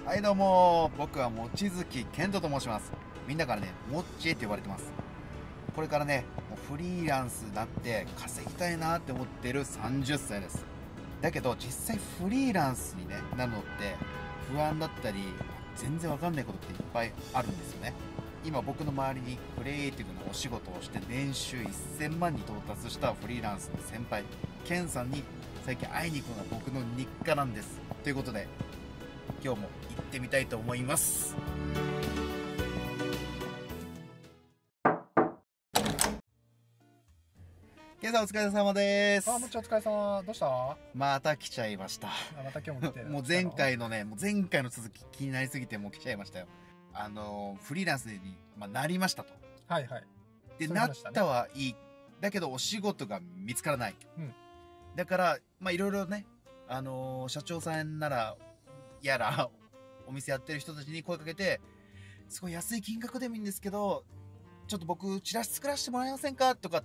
はいどうも、僕は望月健人と申します。みんなからね、もっちーって呼ばれてます。これからね、もうフリーランスになって稼ぎたいなって思ってる30歳です。だけど実際フリーランスに、ね、なるのって不安だったり、全然わかんないことっていっぱいあるんですよね。今僕の周りにクリエイティブなお仕事をして年収1000万に到達したフリーランスの先輩ケンさんに最近会いに行くのが僕の日課なんです。ということで今日も行ってみたいと思います。ケンさんお疲れ様です。 もっちお疲れ様。どうした？ また来ちゃいましたまた今日も来てもう前回の続き気になりすぎてもう来ちゃいましたよ。フリーランスに、なりましたと。 はいはい。 で、なったはいい。だけどお仕事が見つからない。だから、いろいろね、社長さんなら、やら、お店やってる人たちに声かけて、すごい安い金額でもいいんですけど、ちょっと僕、チラシ作らせてもらえませんかとかって、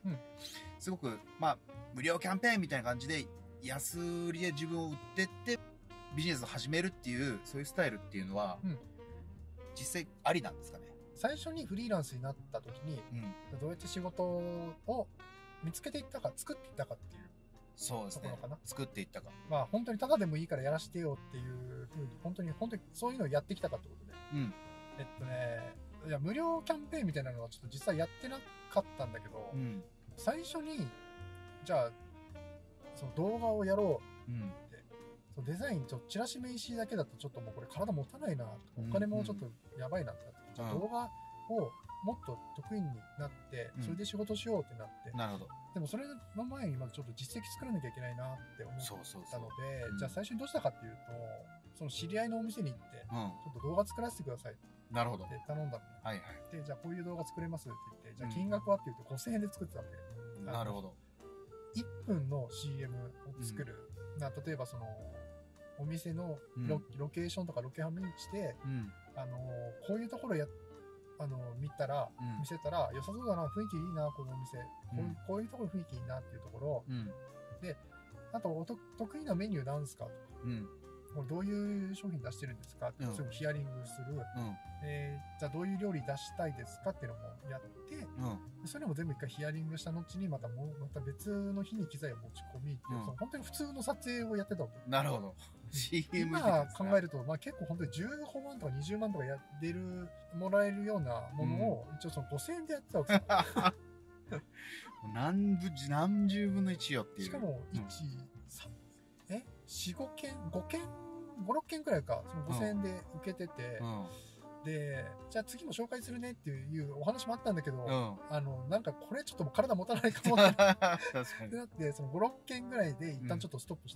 すごく、無料キャンペーンみたいな感じで、安売りで自分を売ってって、ビジネスを始めるっていう、そういうスタイルっていうのは、実際ありなんですかね。 最初にフリーランスになった時に、どうやって仕事を見つけていったか、作っていったかっていう。 そうですね。作っていったか。 本当にただでもいいからやらしてよっていうふうに、本当にそういうのをやってきたかってことで。いや、無料キャンペーンみたいなのはちょっと実際やってなかったんだけど、最初に、じゃあ、その動画をやろうって、そのデザイン、チラシ名刺だけだとちょっともうこれ体持たないな、お金もちょっとやばいなってなって、じゃあ動画をもっと得意になって、それで仕事しようってなって、 なるほど。 でもそれの前にまずちょっと実績作らなきゃいけないなって思ったので、じゃあ最初にどうしたかっていうと、その知り合いのお店に行って、ちょっと動画作らせてくださいって頼んだの。で、じゃあこういう動画作れますって言って、じゃあ金額はって言うと5000円で作ってたわけ。 なるほど。 1分の CM を作る。例えばその、お店のロケーションとかロケハンにして、こういうところ見せたら良さそうだな、雰囲気いいな、このお店。こういうところ雰囲気いいなっていうところ。で、あと、得意なメニューなんですかとか。これどういう商品出してるんですかって、それをヒアリングする。じゃあどういう料理出したいですかっていうのもやって、それも全部一回ヒアリングした後にまた別の日に機材を持ち込みって、本当に普通の撮影をやってたわけ。 なるほど。 今考えると、結構本当に15万とか20万とかもらえるようなものを、一応その5000円でやってたわけ。 何十分の1よっていう。 しかも、4、5件、5、6件くらいか、その5000円で受けてて、で、じゃあ次も紹介するねっていうお話もあったんだけど、なんかこれちょっともう体持たないかもってなって、その5、6件ぐらいで一旦ちょっとストップした。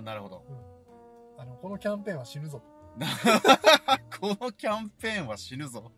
なるほど。 このキャンペーンは死ぬぞと。 このキャンペーンは死ぬぞ。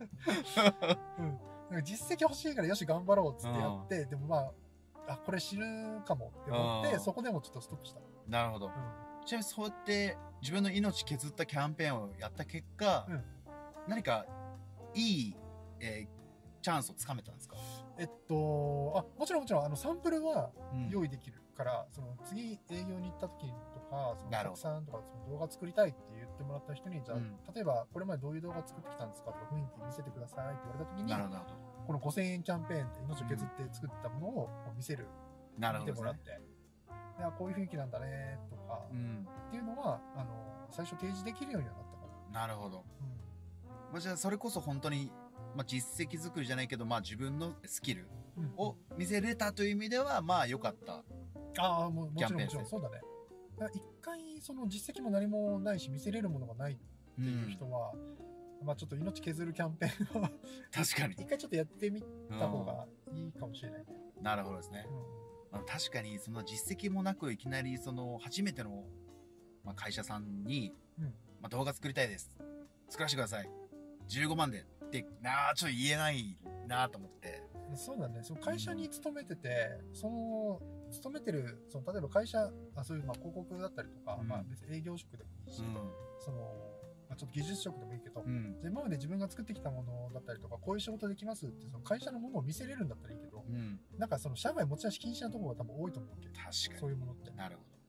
実績欲しいからよし頑張ろうっつってやって、でもこれ死ぬかもって思って、そこでもちょっとストップした。 なるほど。ちなみにそうやって自分の命削ったキャンペーンをやった結果、何かいい、チャンスをつかめたんですか？ もちろんサンプルは用意できるから、その次営業に行った時とか、そのお客さんとかその動画作りたいって言ってもらった人に、じゃあ、例えばこれまでどういう動画作ってきたんですかとか、雰囲気見せてくださいって言われた時に、この5000円キャンペーンって命を削って作ったものを見せる。見てもらって。こういう雰囲気なんだねとか、っていうのは、最初提示できるようにはなったから。 なるほど。じゃあそれこそ本当に、実績作りじゃないけど、自分のスキルを見せれたという意味では、良かった。 もちろん、そうだね。一回、その実績も何もないし、見せれるものがないっていう人は、ちょっと命削るキャンペーンを確かに。 一回ちょっとやってみた方がいいかもしれない。 なるほどですね。確かに、その実績もなく、いきなり、その、初めての、会社さんに、動画作りたいです。作らせてください。15万で。って、ちょっと言えないなと思って。 そうだね。その会社に勤めてて、勤めてる、例えば会社、そういう広告だったりとか、別に営業職でもいいし、ちょっと技術職でもいいけど、今まで自分が作ってきたものだったりとか、こういう仕事できますって、その会社のものを見せれるんだったらいいけど、なんかその社外持ち出し禁止なところが多分多いと思うわけ。 確かに。 そういうものって。 なるほ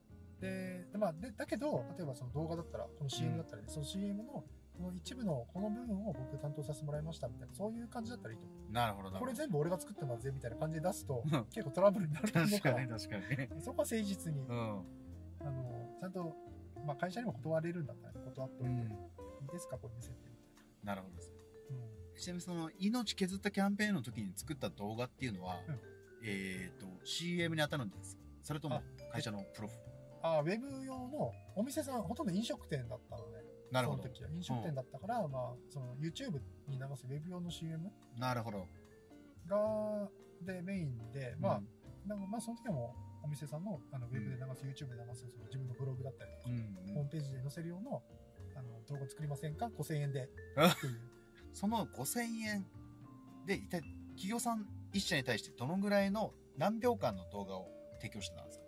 だけど、例えばその動画だったら、この CM だったらね、その CM のこの一部のこの部分を僕担当させてもらいましたみたいな、そういう感じだったらいいと思う。 なるほどなるほど。 これ全部俺が作ってますぜみたいな感じで出すと、結構トラブルになると思う確か、 からに確かに。 そこは誠実に、 うん。 ちゃんと、まあ会社にも断れるんだったら断っておいて、いいですか、これ見せてみたいな。 なるほどですね。 うん。 ちなみにその命削ったキャンペーンの時に作った動画っていうのは、CM に当たるんですか？それとも会社のプロフ？ ウェブ用のお店さん、ほとんど飲食店だったので、 なるほど。 その時は飲食店だったから、まあ、その YouTube に流すウェブ用の CM なるほど。 でメインで、まあ、その時はもうお店さんのウェブで流す、YouTube で流す、その自分のブログだったりとか、ホームページで載せる用の動画作りませんか ?5000 円で。っていう。 その5000円で、一体企業さん一社に対してどのぐらいの何秒間の動画を提供してたんですか？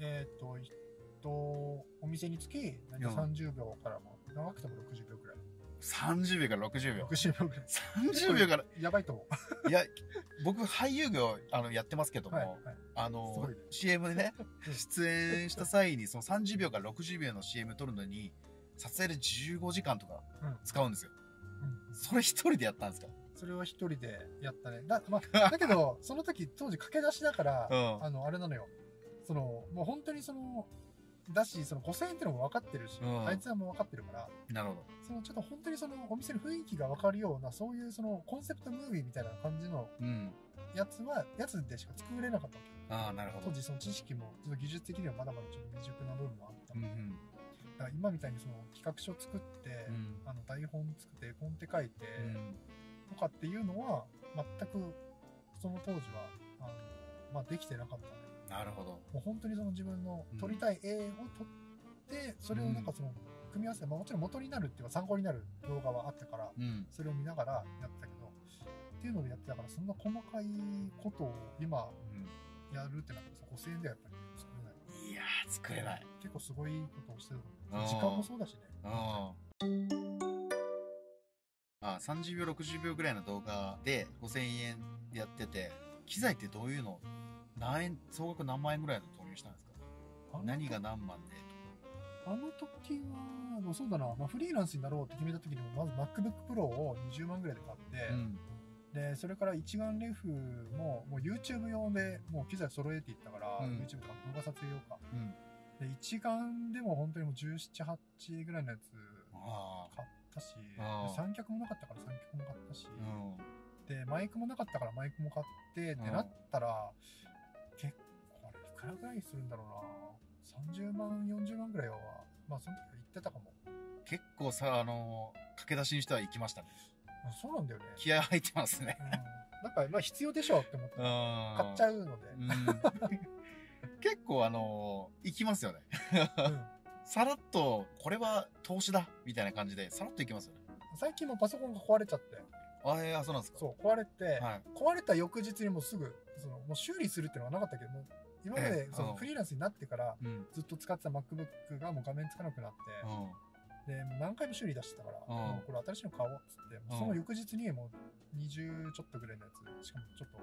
お店につき30秒からも長くても60秒くらい。 30秒から60秒。 60秒くらい。 30秒から。 やばいと思う。 いや、僕俳優業やってますけども、CM でね、出演した際にその30秒から60秒の CM 撮るのに、撮影で15時間とか使うんですよ。それ一人でやったんですか？ それは一人でやったね。だけど、その時当時駆け出しだから、あれなのよ。もう本当にだし、その5000円ってのも分かってるし、あいつはもう分かってるから、 なるほど。 ちょっと本当にお店の雰囲気が分かるような、そういうコンセプトムービーみたいな感じのやつでしか作れなかったわけ。 なるほど。 当時その知識も、ちょっと技術的にはまだまだちょっと未熟な部分もあったので、だから今みたいに企画書作って、台本作って、コンテ書いて、とかっていうのは、全くその当時は、できてなかったね。 なるほど。 もう本当に自分の撮りたい絵を撮って、それを組み合わせて、もちろん元になるっていうか参考になる動画はあったから、それを見ながらやってたけど、っていうのでやってたから、そんな細かいことを今やるってなったら5000円ではやっぱり作れない。 いやー、作れない。 結構すごいことをしてる。時間もそうだしね。 30秒、60秒ぐらいの動画で5000円でやってて、機材ってどういうの、総額何万円ぐらいの投入したんですか？何が何万で？ あの時は、そうだな、フリーランスになろうって決めた時にも、まず MacBook Pro を20万ぐらいで買って、で、それから一眼レフも、もう YouTube 用でもう機材揃えていったから、YouTube とか動画撮影用か。で、一眼でも本当にもう17、8ぐらいのやつ買ったし、三脚もなかったから三脚も買ったし、で、マイクもなかったからマイクも買ってってなったら、結構あれいくらぐらいするんだろうな。30万、40万ぐらいは、その時は言ってたかも。 結構駆け出しにしては行きましたね。 そうなんだよね。 気合入ってますね。 なんか、必要でしょって思って、買っちゃうので。 結構行きますよね。さらっと、これは投資だみたいな感じで、さらっと行きますよね。 最近もパソコンが壊れちゃって。 そうなんですか？ そう、壊れて、壊れた翌日にもうすぐ、もう修理するっていうのはなかったけども、今までフリーランスになってからずっと使ってた MacBook がもう画面つかなくなって、で何回も修理出してたから、もうこれ新しいの買おうっつって、その翌日にもう20ちょっとぐらいのやつ、しかもちょっと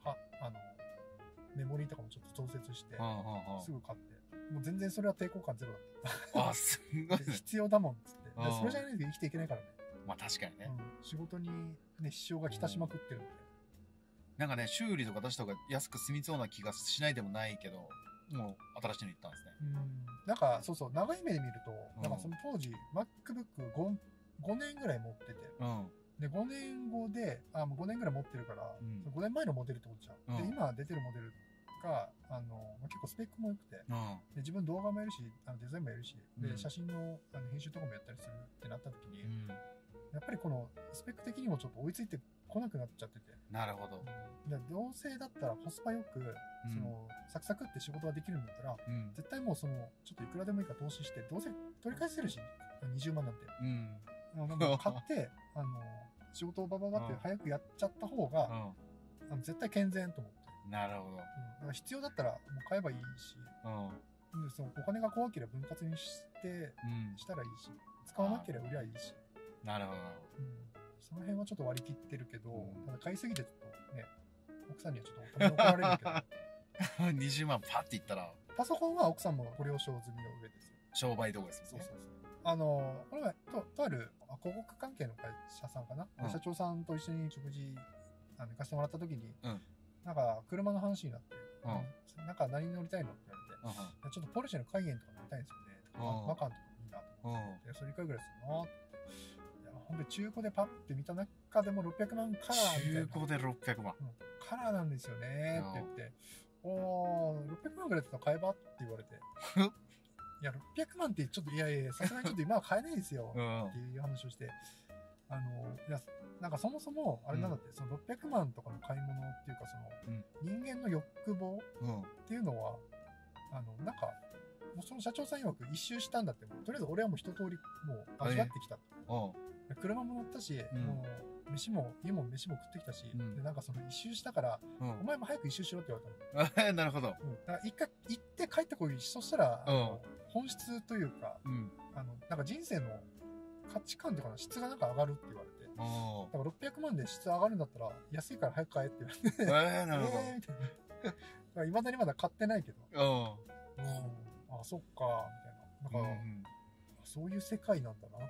メモリーとかもちょっと調節してすぐ買って、もう全然それは抵抗感ゼロだった。 すごい。 必要だもんっつって、それじゃないと生きていけないからね。 確かにね。 仕事にね支障がきたしまくってるんで。 なんかね、修理とか出した方が安く済みそうな気がしないでもないけど、もう新しいの言ったんですね。 なんか、そうそう、長い目で見ると、なんかその当時、MacBook5 年ぐらい持ってて、で、5年後で、5年ぐらい持ってるから、5年前のモデルってことじゃん。で、今出てるモデルが、結構スペックも良くて、で自分動画もやるし、デザインもやるし、で、写真の編集とかもやったりするってなった時に、やっぱりこのスペック的にもちょっと追いついてこなくなっちゃってて。 なるほど。 どうせだったらコスパよく、サクサクって仕事ができるんだったら、絶対もうちょっといくらでもいいから投資して、どうせ取り返せるし、20万なんて。買って、仕事をバババって早くやっちゃった方が、絶対健全と思って。 なるほど。 だから必要だったらもう買えばいいし、お金が怖ければ分割にしたらいいし、使わなければ売りゃいいし。 なるほど。 その辺はちょっと割り切ってるけど、ただ買いすぎてちょっとね、奥さんにはちょっと怒られるけど。 20万パッていったら。 パソコンは奥さんもご了承済みの上ですよ。 商売道具ですよね。 そうそうそう。これは、とある広告関係の会社さんかな、社長さんと一緒に食事、行かせてもらった時に、なんか、車の話になって、なんか何乗りたいのって言われて、ちょっとポルシェのカイエンとか乗りたいんですよね。マカンとかいいなと思って、それいくらぐらいするのって。ほんで中古でパッて見た中でも600万カラーみたいな。 中古で600万。 カラーなんですよねって言って、600万ぐらいだったら買えばって言われて。いや、600万ってちょっと、いや、さすがにちょっと今は買えないですよっていう話をして、いや、なんかそもそも、あれなんだって、その600万とかの買い物っていうか、その、人間の欲望っていうのは、なんか、もうその社長さん曰く一周したんだって、とりあえず俺はもう一通りもう味わってきた。車も乗ったし、もう飯も、家も飯も食ってきたし、で、なんかその一周したから、お前も早く一周しろって言われたの。 なるほど。 だから一回行って帰ってこい。そしたら、本質というか、なんか人生の価値観というかな、質がなんか上がるって言われて。だから600万で質上がるんだったら、安いから早く買えって言われて。 なるほど。 みたいな。未だにまだ買ってないけど。あ、そっか、みたいな。だから、そういう世界なんだなって。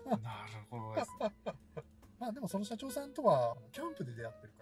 なるほどです。 まあでもその社長さんとは、キャンプで出会ってるから。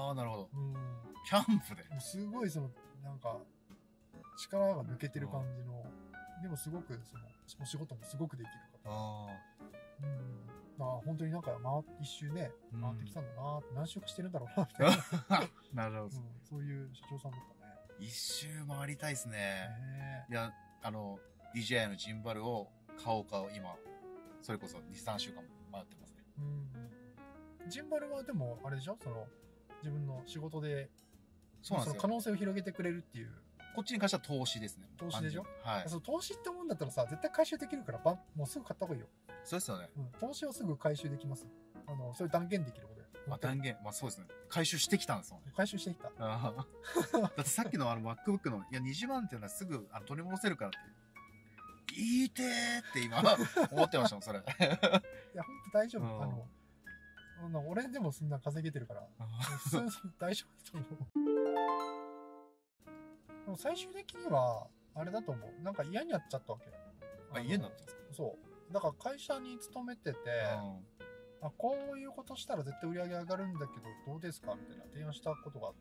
なるほど。キャンプで。 すごいなんか、力が抜けてる感じの、でもすごく、お仕事もすごくできる方。本当になんか一周ね、回ってきたんだな、何周かしてるんだろうな、みたいな。なるほど。 そういう社長さんだったね。 一周回りたいですね。いや、DJI のジンバルを買おうかを今、それこそ2、3週間回ってますね。 ジンバルはでも、あれでしょ自分の仕事で、 そうなんですよ。 可能性を広げてくれるっていう。 こっちに関しては投資ですね。 投資でしょ？ はい。 投資ってもんだったらさ、絶対回収できるから、もうすぐ買った方がいいよ。 そうですよね。 投資はすぐ回収できます。それ断言できることで。 断言。そうですね。回収してきたんですもんね。 回収してきた。 だってさっきのMacBook の、いや、20万っていうのはすぐ取り戻せるからって。言いてーって今、思ってましたもん、それ。いや、 ほんと大丈夫。俺でもそんな稼げてるから、普通に大丈夫だと思う。でも最終的には、あれだと思う。なんか嫌になっちゃったわけ。 嫌になったんですか？ そう。だから会社に勤めてて、こういうことしたら絶対売り上げ上がるんだけど、どうですかみたいな提案したことがあって。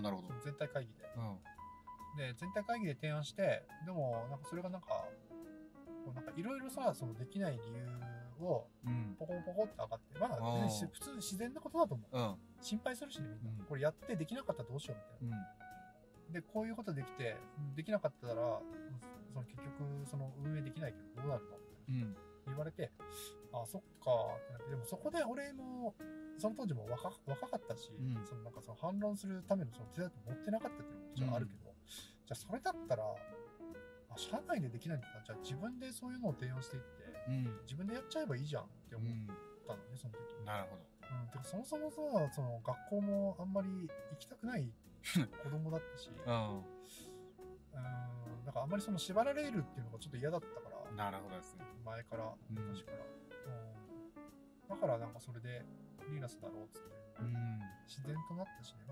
なるほど。 全体会議で。で、全体会議で提案して、でも、なんかそれがなんかいろいろさ、できない理由を、ポコポコって上がって、まあ、普通自然なことだと思う。心配するしね、みんな。これやってできなかったらどうしようみたいな。で、こういうことできて、できなかったら、結局、運営できないけど、どうなるのみたいな。言われて、あ、そっかってなって、でもそこで俺も、その当時も若かったし、なんか反論するための手立て持ってなかったっていうのももちろんあるけど、じゃあそれだったら、社内でできないんだったら、じゃあ自分でそういうのを提案していって、自分でやっちゃえばいいじゃんって思ったのね、その時。 なるほど。 てかそもそもさ、学校もあんまり行きたくない子供だったし、だからあんまり縛られるっていうのがちょっと嫌だったから。 なるほどですね。 前から、昔から。だからなんかそれで、フリーランスだろうっつって。自然となったしね。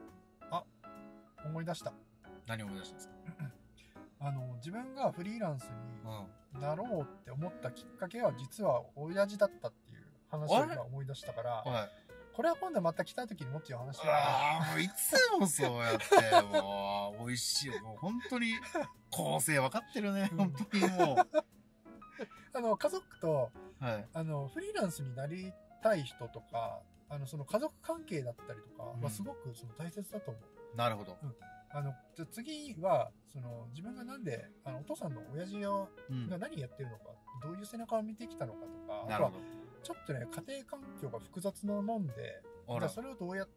思い出した。 何思い出したんですか？ 自分がフリーランスになろうって思ったきっかけは実は親父だったっていう話を今思い出したから、これは今度また来た時にもっという話もういつもそうやって、もう、美味しい。もう本当に、構成分かってるね。本当にもう。家族と、フリーランスになりたい人とか、その家族関係だったりとかはすごく大切だと思う。 なるほど。 次は、自分がなんで、お父さんの親父が何やってるのか、どういう背中を見てきたのかとか、 なるほど。 ちょっとね、家庭環境が複雑なもんで、じゃあそれをどうやって、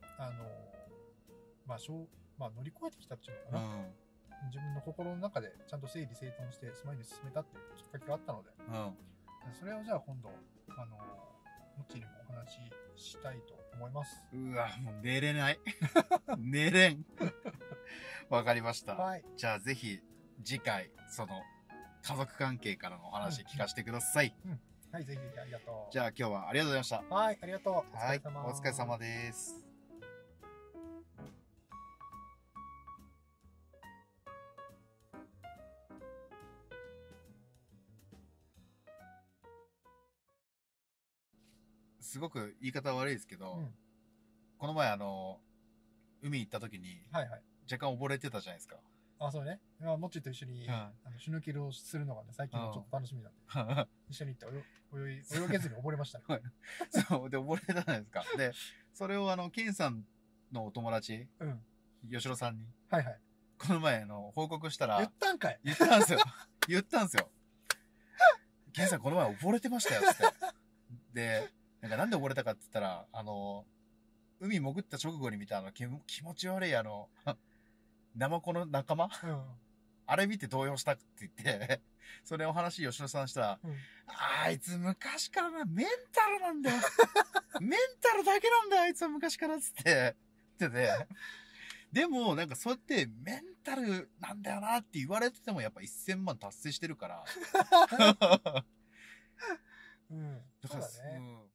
乗り越えてきたっていうのかな。自分の心の中でちゃんと整理整頓して前に進めたっていうきっかけがあったので、それをじゃあ今度、もっちにもお話ししたいと思います。 うわ、もう寝れない。寝れん。わかりました。じゃあぜひ次回、家族関係からのお話聞かせてください。 はい、ぜひありがとう。 じゃあ今日はありがとうございました。 はい、ありがとう。 はい、お疲れ様です。 すごく言い方悪いですけど、 うん。 この前海行った時に、 はいはい。 若干溺れてたじゃないですか。 あ、そうね。まあ、もっちと一緒に、シュノーケルをするのがね、最近のちょっと楽しみなんで、一緒に行って泳げずに溺れましたね。 はい。そう、で、溺れたじゃないですか。で、それをケンさんのお友達、 うん。 吉野さんに、 はいはい。 この前、報告したら、 言ったんかい。 言ったんですよ。言ったんですよ。ケンさんこの前溺れてましたよ、つって。で、なんで溺れたかって言ったら、海潜った直後に見た気持ち悪いナマコの仲間、 うん。 あれ見て動揺したって言って、それお話吉野さんしたら、 うん、 あいつ昔からメンタルなんだよ。メンタルだけなんだよ、あいつは昔からつって言ってて。でも、そうやってメンタルなんだよなって言われててもやっぱ1000万達成してるから。 うん。 だからそうだね。 うん